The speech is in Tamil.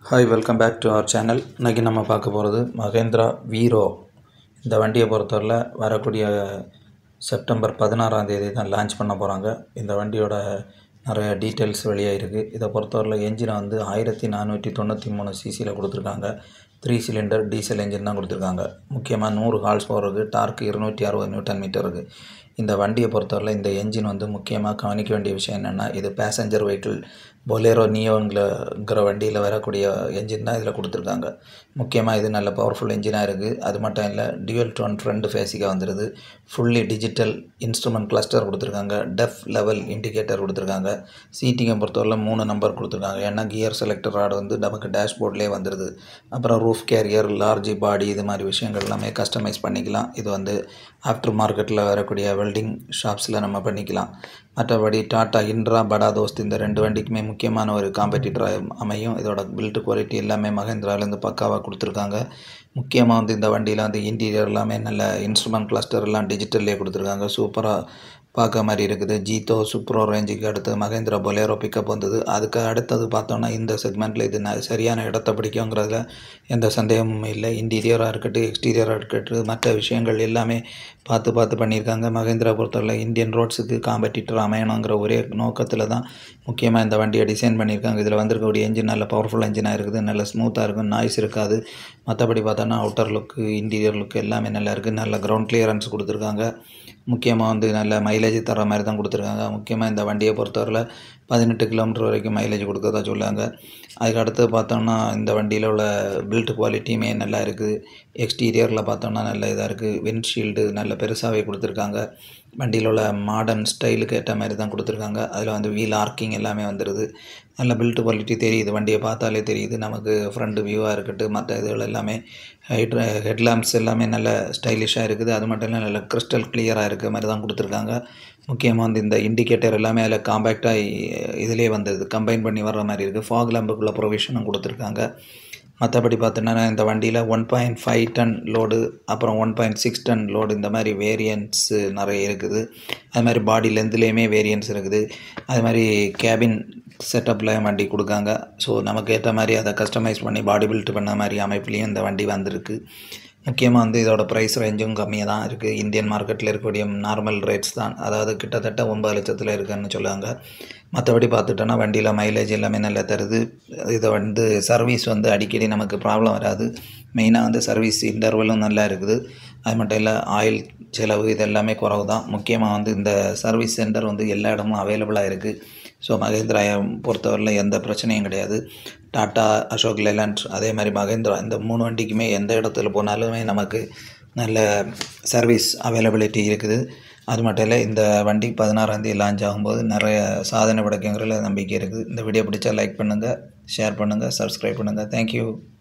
Hi welcome back to our channel. இன்றைக்கி நம்ம பார்க்க போகிறது மகேந்திரா வீரோ. இந்த வண்டியை பொறுத்தவரையில் வரக்கூடிய செப்டம்பர் 16ஆம் தேதி தான் லான்ச் பண்ண போகிறாங்க. இந்த வண்டியோட நிறைய டீட்டெயில்ஸ் வெளியாக இருக்குது. இதை பொறுத்தவரையில் என்ஜினை வந்து 1493 சிசியில் கொடுத்துருக்காங்க. 3 சிலிண்டர் டீசல் என்ஜின் தான் கொடுத்துருக்காங்க. முக்கியமாக 100 ஹார்ஸ் பவர் இருக்குது. டார்க் 260 நியூட்டன் மீட்டர் இருக்குது. இந்த வண்டியை பொறுத்தவரையில் இந்த என்ஜின் வந்து முக்கியமாக கவனிக்க வேண்டிய விஷயம் என்னென்னா, இது பேசஞ்சர் வெஹிக்கிள் பொலேரோ நியோங்கிற வண்டியில் வரக்கூடிய என்ஜின் தான் இதில் கொடுத்துருக்காங்க. முக்கியமாக இது நல்ல பவர்ஃபுல் என்ஜினாக இருக்குது. அது மட்டும் இல்லை, டியூவல் டோன் ஃப்ரண்ட் ஃபேஸிக்காக வந்துடுது. ஃபுல்லி டிஜிட்டல் இன்ஸ்ட்ருமெண்ட் கிளஸ்டர் கொடுத்துருக்காங்க. டெஃப் லெவல் இண்டிகேட்டர் கொடுத்துருக்காங்க. சீட்டிங்கை பொறுத்தவரையில் 3 நம்பர் கொடுத்துருக்காங்க. ஏன்னா கியர் செலக்டர் ராடு வந்து நமக்கு டேஷ்போர்ட்லேயே வந்துடுது. அப்புறம் ரூஃப் கேரியர், லார்ஜ் பாடி, இது மாதிரி விஷயங்கள் எல்லாமே கஸ்டமைஸ் பண்ணிக்கலாம். இது வந்து ஆஃப்டர் மார்க்கெட்டில் வரக்கூடிய வெல்டிங் ஷாப்ஸில் நம்ம பண்ணிக்கலாம். மற்றபடி டாட்டா இன்ட்ரா, படா தோஸ்த் இந்த 2 வண்டிக்குமே முக்கியமான ஒரு காம்படிட்டராக அமையும். இதோட பில்ட் குவாலிட்டி எல்லாமே மகேந்திராலேருந்து பக்காவாக கொடுத்துருக்காங்க. முக்கியமாக வந்து இந்த வண்டியில் வந்து இன்டீரியர் எல்லாமே நல்ல இன்ஸ்ட்ருமெண்ட் கிளஸ்டர் எல்லாம் டிஜிட்டல்லே கொடுத்துருக்காங்க. சூப்பராக பார்க்க மாதிரி இருக்குது. ஜீத்தோ சூப்பரோ ரேஞ்சுக்கு அடுத்து மகேந்திரா பொலேரோ பிக்கப் வந்தது. அதுக்கு அடுத்தது பார்த்தோன்னா இந்த செக்மெண்ட்டில் இது சரியான இடத்த பிடிக்குங்கிறதுல எந்த சந்தேகமும் இல்லை. இன்டீரியராக இருக்கட்டும், எக்ஸ்டீரியராக இருக்கட்டும், மற்ற விஷயங்கள் எல்லாமே பார்த்து பண்ணியிருக்காங்க. மகேந்திரா பொறுத்தவரை இந்தியன் ரோட்ஸுக்கு காம்படிட்டர் அமையணுங்கிற ஒரே நோக்கத்தில் தான் முக்கியமாக இந்த வண்டியை டிசைன் பண்ணியிருக்காங்க. இதில் வந்திருக்கக்கூடிய என்ஜின் நல்ல பவர்ஃபுல் என்ஜினாக இருக்குது. நல்ல ஸ்மூத்தாக இருக்கும், நாய்ஸ் இருக்காது. மற்றபடி பார்த்தோன்னா அவுட்டர் லுக்கு, இன்டீரியர் லுக்கு எல்லாமே நல்லா இருக்குது. நல்ல கிரவுண்ட் கிளியரன்ஸ் கொடுத்துருக்காங்க. முக்கியமாக வந்து நல்ல மைலேஜ் தர மாதிரி தான் கொடுத்துருக்காங்க. முக்கியமாக இந்த வண்டியை பொறுத்தவரையில் 18 கிலோமீட்டர் வரைக்கும் மைலேஜ் கொடுக்கறதா சொல்லுவாங்க. அதுக்கு அடுத்து பார்த்தோம்னா இந்த வண்டியில் உள்ள பில்ட் குவாலிட்டியுமே நல்லா இருக்குது. எக்ஸ்டீரியரில் பார்த்தோம்னா நல்ல இதாக இருக்குது. விண்ட்ஷீல்டு நல்ல பெருசாகவே கொடுத்துருக்காங்க. வண்டியில் உள்ள மாடர்ன் ஸ்டைலுக்கு ஏற்ற மாதிரி தான் கொடுத்துருக்காங்க. அதில் வந்து வீல் ஆர்க்கிங் எல்லாமே வந்துடுது. நல்ல பில்ட் குவாலிட்டி தெரியுது. வண்டியை பார்த்தாலே தெரியுது நமக்கு. ஃப்ரண்ட் வியூவாக இருக்கட்டும், மற்ற இதுகள் எல்லாமே ஹெட்லாம்ப்ஸ் எல்லாமே நல்ல ஸ்டைலிஷாக இருக்குது. அது மட்டும் இல்லை, நல்ல கிறிஸ்டல் கிளியராக இருக்க மாதிரி தான் கொடுத்துருக்காங்க. முக்கியமாக வந்து இந்த இண்டிகேட்டர் எல்லாமே அதில் காம்பேக்டாக இதிலே வந்துடுது, கம்பைன் பண்ணி வர்ற மாதிரி இருக்குது. ஃபாக் லேம்புக்குள்ள ப்ரொவிஷனும் கொடுத்துருக்காங்க. மற்றபடி பார்த்தோன்னா இந்த வண்டியில் 1.5 டன் லோடு, அப்புறம் 1.6 டன் லோடு, இந்த மாதிரி வேரியன்ட்ஸு நிறைய இருக்குது. அது மாதிரி பாடி லென்த்லேயுமே வேரியன்ட்ஸ் இருக்குது. அது மாதிரி கேபின் செட்டப்பில் வண்டி கொடுக்காங்க. ஸோ நமக்கு ஏற்ற மாதிரி அதை கஸ்டமைஸ் பண்ணி பாடி பில்ட் பண்ண மாதிரி அமைப்புலேயும் இந்த வண்டி வந்திருக்கு. முக்கியமாக வந்து இதோட ப்ரைஸ் ரேஞ்சும் கம்மியாக தான் இருக்குது. இந்தியன் மார்க்கெட்டில் இருக்கக்கூடிய நார்மல் ரேட்ஸ் தான், அதாவது கிட்டத்தட்ட 9 லட்சத்தில் இருக்குதுன்னு சொல்லுவாங்க. மற்றபடி பார்த்துட்டோன்னா வண்டியில் மைலேஜ் எல்லாமே நல்லா தருது. இதை வந்து சர்வீஸ் வந்து அடிக்கடி நமக்கு ப்ராப்ளம் வராது. மெயினாக வந்து சர்வீஸ் இன்டர்வலும் நல்லா இருக்குது. அது மட்டும் இல்லை, ஆயில் செலவு இது எல்லாமே குறவு தான். முக்கியமாக வந்து இந்த சர்வீஸ் சென்டர் வந்து எல்லா இடமும் அவைலபிளாக இருக்குது. ஸோ மகேந்திராவை பொறுத்தவரையில் எந்த பிரச்சனையும் கிடையாது. டாட்டா, அசோக் லேலண்ட், அதே மாதிரி மகேந்திரா, இந்த 3 வண்டிக்குமே எந்த இடத்துல போனாலுமே நமக்கு நல்ல சர்வீஸ் அவைலபிலிட்டி இருக்குது. அது மட்டும் இல்லை, இந்த வண்டி 16ஆம் தேதி லான்ச் ஆகும்போது நிறைய சாதனை படைக்குங்கிறதுல நம்பிக்கை இருக்குது. இந்த வீடியோ பிடிச்சா லைக் பண்ணுங்கள், ஷேர் பண்ணுங்கள், சப்ஸ்கிரைப் பண்ணுங்கள். தேங்க்யூ.